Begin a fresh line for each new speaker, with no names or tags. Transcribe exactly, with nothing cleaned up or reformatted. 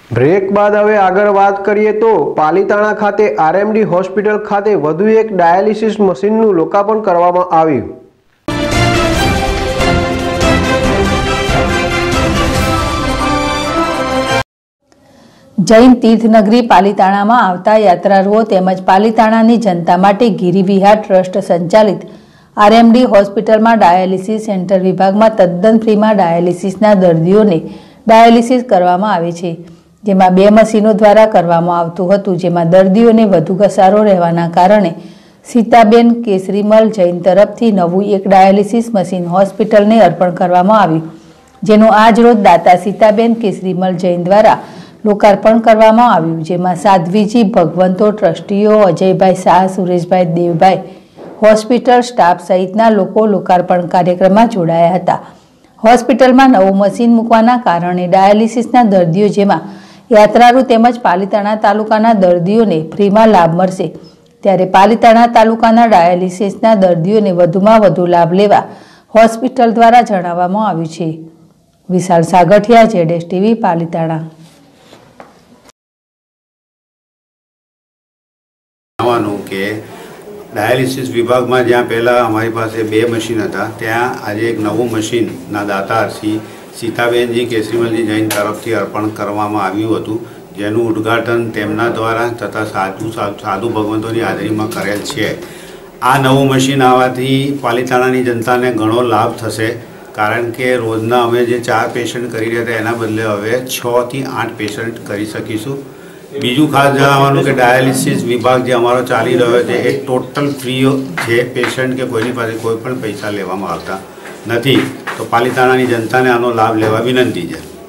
Break બાદ હવે આગળ વાત કરીએ તો પાલિતાણા ખાતે આરએમડી હોસ્પિટલ ખાતે વધુ એક ડાયાલિસિસ મશીનનું લોકાર્પણ કરવામાં આવ્યું।
જૈન તીર્થનગરી પાલિતાણામાં આવતા યાત્રાળુઓ તેમજ પાલિતાણાની જનતા માટે ગિરિવિહાર ટ્રસ્ટ સંચાલિત આરએમડી હોસ્પિટલમાં ડાયાલિસિસ સેન્ટર વિભાગમાં તદ્દન ફ્રીમાં ડાયાલિસિસના દર્દીઓને ડાયાલિસિસ કરવામાં આવે છે, જેમાં બે મશીનો દ્વારા કરવામાં આવતું હતું, જેમાં દર્દીઓને વધુ ઘસારો રહેવાના કારણે સીતાબેન કેસરીમલ જૈન તરફથી નવું એક ડાયાલિસિસ મશીન હોસ્પિટલને અર્પણ કરવામાં આવ્યું, જેનું આજ રોજ દાતા સીતાબેન કેસરીમલ જૈન દ્વારા લોકાર્પણ કરવામાં આવ્યું, જેમાં સાધ્વીજી ભગવંતો, ટ્રસ્ટીઓ અજયભાઈ શાહ, સુરેશભાઈ દેવભાઈ, હોસ્પિટલ સ્ટાફ સહિતના લોકો લોકાર્પણ કાર્યક્રમમાં જોડાયા હતા। હોસ્પિટલમાં નવું મશીન મૂકવાના કારણે ડાયાલિસિસના દર્દીઓ, જેમાં યાત્રાળુ તેમજ પાલિતાણા તાલુકાના દર્દીઓને ફ્રીમાં લાભ મળશે, ત્યારે પાલિતાણા તાલુકાના ડાયાલિસિસના દર્દીઓને વધુમાં વધુ લાભ લેવા હોસ્પિટલ દ્વારા જણાવવામાં આવ્યું છે। વિશાલ સાગઠિયા, જેડેશ ટીવી, પાલિતાણા।
કે ડાયાલિસિસ વિભાગમાં જ્યાં પહેલાં અમારી પાસે બે મશીન હતા, ત્યાં આજે એક નવું મશીનના દાતા શ્રી સીતાબેનજી કેસરીમલજી જૈન તરફથી અર્પણ કરવામાં આવ્યું હતું, જેનું ઉદ્ઘાટન તેમના દ્વારા તથા સાધુ સાધુ ભગવંતોની હાજરીમાં કરેલ છે। આ નવું મશીન આવવાથી પાલિતાણાની જનતાને ઘણો લાભ થશે, કારણ કે રોજના અમે જે ચાર પેશન્ટ કરી રહ્યા હતા એના બદલે હવે છથી આઠ પેશન્ટ કરી શકીશું। બીજું ખાસ જણાવવાનું કે ડાયાલિસિસ વિભાગ જે અમારો ચાલી રહ્યો છે એ ટોટલ ફ્રી છે, પેશન્ટ કે કોઈની પાસે કોઈ પણ પૈસા લેવામાં આવતા નથી, તો પાલિતાણાની જનતાને આનો લાભ લેવા વિનંતી છે।